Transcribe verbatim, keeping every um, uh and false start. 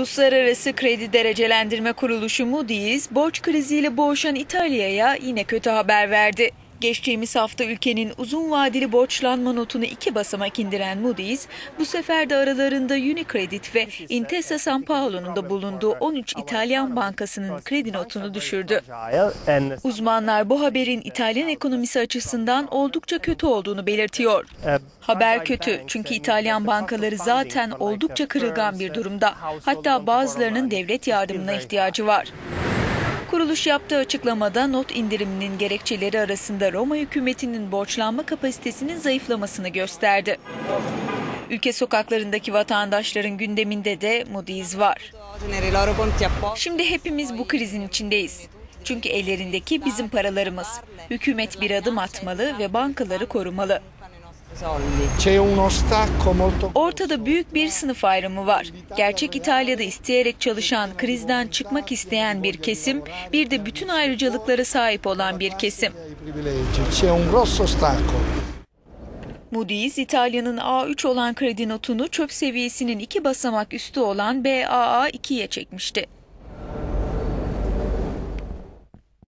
Uluslararası Kredi Derecelendirme Kuruluşu Moody's, borç kriziyle boğuşan İtalya'ya yine kötü haber verdi. Geçtiğimiz hafta ülkenin uzun vadeli borçlanma notunu iki basamak indiren Moody's, bu sefer de aralarında Unicredit ve Intesa Sanpaolo'nun da bulunduğu on üç İtalyan bankasının kredi notunu düşürdü. Uzmanlar bu haberin İtalyan ekonomisi açısından oldukça kötü olduğunu belirtiyor. Haber kötü çünkü İtalyan bankaları zaten oldukça kırılgan bir durumda. Hatta bazılarının devlet yardımına ihtiyacı var. Kuruluş yaptığı açıklamada not indiriminin gerekçeleri arasında Roma hükümetinin borçlanma kapasitesinin zayıflamasını gösterdi. Ülke sokaklarındaki vatandaşların gündeminde de Moody's var. Şimdi hepimiz bu krizin içindeyiz. Çünkü ellerindeki bizim paralarımız. Hükümet bir adım atmalı ve bankaları korumalı. Ortada büyük bir sınıf ayrımı var. Gerçek İtalya'da isteyerek çalışan, krizden çıkmak isteyen bir kesim, bir de bütün ayrıcalıklara sahip olan bir kesim. Moody's, İtalya'nın A üç olan kredi notunu çöp seviyesinin iki basamak üstü olan B A A ikiye çekmişti.